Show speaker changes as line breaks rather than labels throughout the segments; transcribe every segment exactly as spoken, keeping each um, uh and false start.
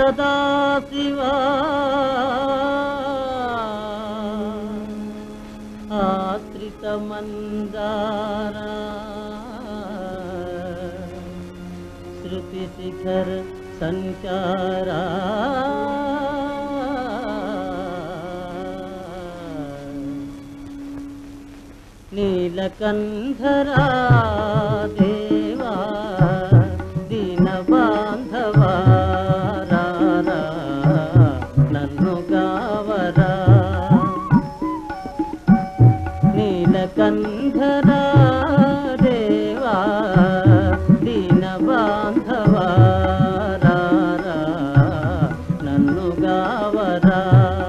సదా శివా ఆశ్రిత మందార శృతి శిఖర సంచారా నీలకంఠరా దేవా దీన బాంధవా నన్ను గావరా నీలకంఠరా దేవా దీన బాంధవా నన్ను గావరా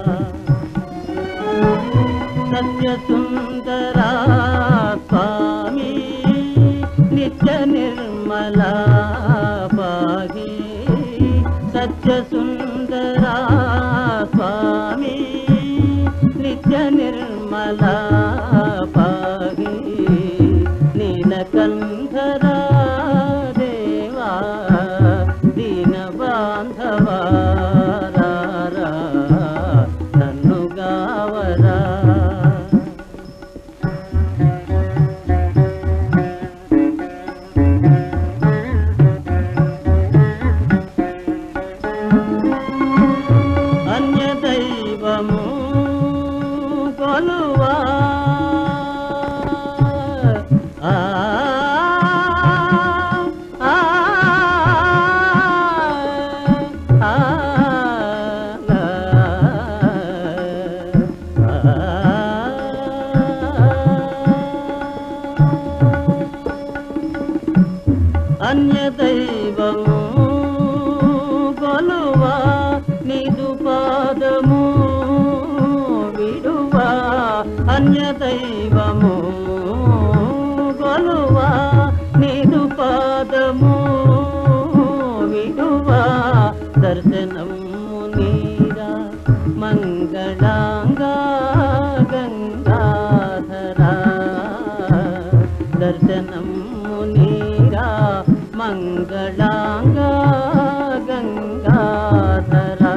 సత్య సుందరా స్వామి నిత్య నిర్మలా పాహి సత్య సుందరా స్వామి నిత్య నిర్మలా పాహి నీలకంఠరా దేవా దీన బాంధవా నన్ను గావరా దైవము కొలువా ఆ ఆ ఆ అన్య దైవము కొలువా నీదు పాదము విడువా అన్య దైవము కొలువా నీదు పాదము విడువా దర్శనము నీరా మంగళాంగా గంగాధరా దర్శనము నీరా మంగళాంగా గంగాధరా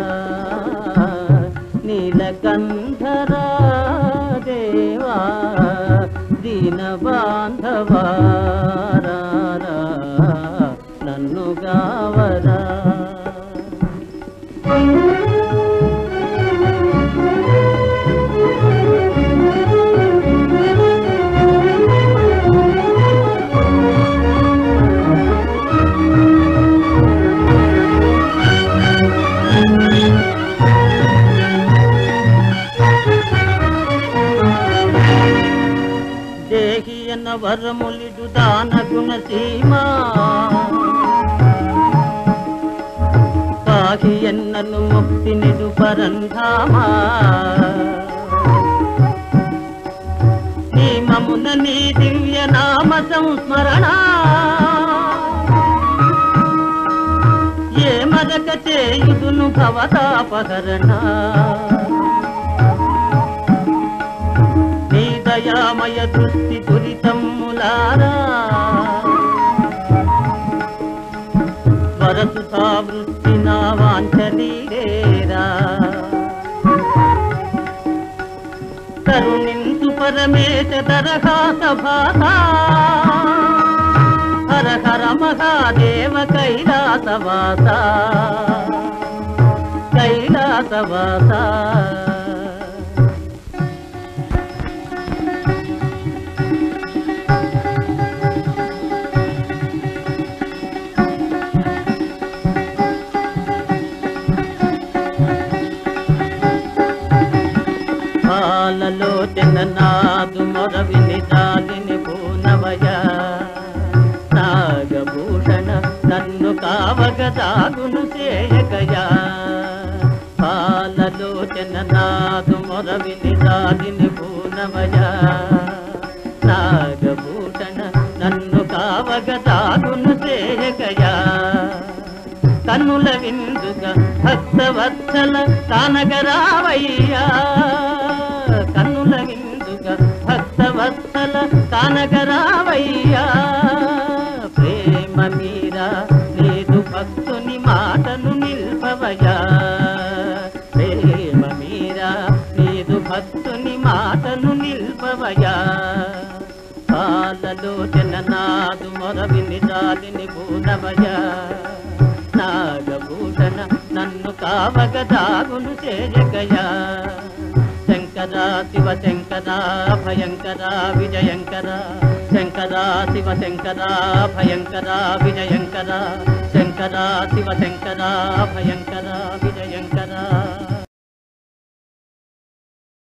నీలకంఠరా దేవా దీన బాంధవా నన్ను గావరా దేహియన వరములిడు దాన గుణ సీమా పాహి ఎన్నను ముక్తి నిడు పరంధామా నీమమున నీ దివ్య నామ సంస్మరణ ఏ మరక చేయుదును భవతాపహరణ దయామయ దృష్టి దురితమ్ములారా వరసుధా వృత్తి నా వాంఛనీరేరా కరుణింతు పరమేశ దరహాస భాస హర హర మహాదేవ కైలాసవాస కైలాసవాస పాలలోచన నాదు మొరవిని దాలిని పూనవయ నాగభూషణ నన్ను కావగదాగును చేయగయా పాలలోచన నాదు మొరవిని దాలిని పూనవయ నాగభూషణ నన్ను కావగదాగును చేయగయా కన్నుల విందుగా భక్తవత్సల కానగరావయ్యా కన్నుల విందుగా భక్తవత్సల కానగరావయ్యా ప్రేమ మీరా లేదు భక్తుని మాటను నిల్పవయా భక్తుని మాటను నిల్పవయా పాలలోచన నాదు మొరవిని జాలిని పూనవయా నాగభూషణ నన్ను కావగ దాగును చేయగయా శంకరా శివ శంకరా భయంకరా విజయంకరా శంకరా శివ శంకరా భయంకరా విజయంకరా శంకరా శివ శంకరా భయంకరా విజయంకరా